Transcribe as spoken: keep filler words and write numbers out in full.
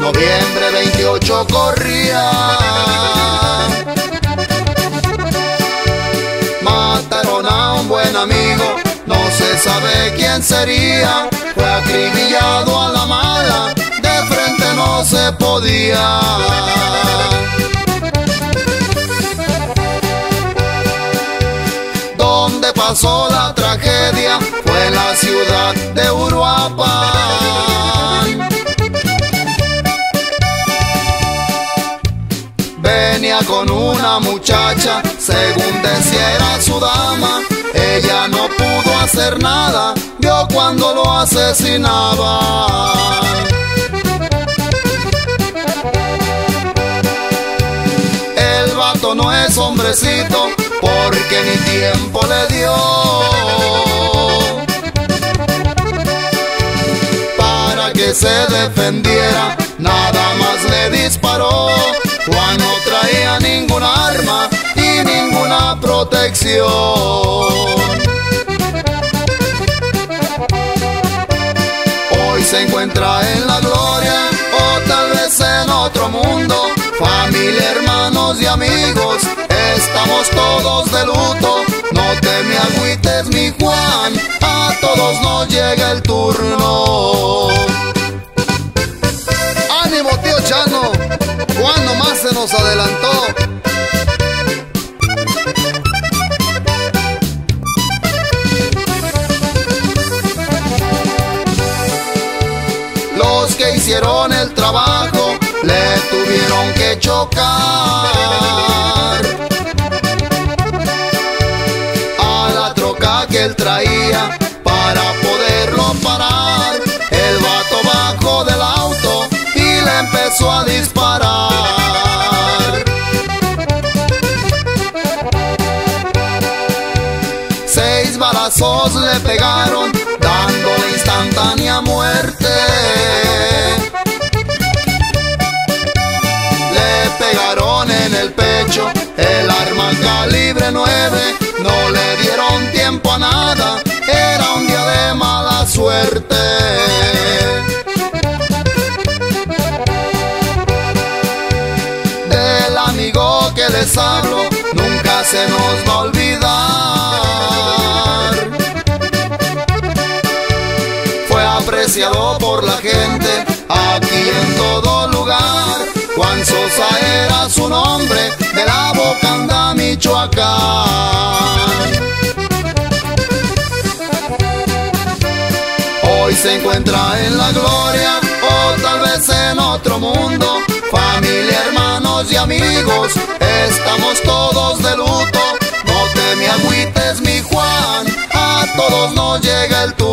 Noviembre veintiocho corría. Mataron a un buen amigo, no se sabe quién sería. Fue acribillado a la mala, de frente no se podía. Donde pasó la tragedia fue en la ciudad de Uruapan. Venía con una muchacha, según decía era su dama. Ella no pudo hacer nada, vio cuando lo asesinaban. El vato no es hombrecito, porque ni tiempo le dio para que se defendiera, nada más le disparó. Juan no traía ningún arma y ninguna protección. Hoy se encuentra en la gloria, o tal vez en otro mundo. Familia, hermanos y amigos, estamos todos de luto. No te me agüites, mi Juan, a todos nos llega el turno. ¡Ánimo, tío Chano! Juan nomás se nos adelantó. Los que hicieron el trabajo le tuvieron que chocar a la troca que él traía para poderlo parar. El vato bajó del auto y le empezó a disparar. Seis balazos le pegaron, dándole instantánea muerte. Le pegaron en el pecho, el arma calibre nueve. No le dieron tiempo a nada, era un día de mala suerte. Del amigo que les hablo, nunca se nos va a olvidar. Fue apreciado por la gente, aquí en todo lugar. Juan Sosa era su nombre, de la Bocanda, Michoacán. Hoy se encuentra en la gloria, o tal vez en otro mundo. Familia, hermanos y amigos, estamos todos de luto. No te me agüites, mi Juan, a todos nos llega el turno.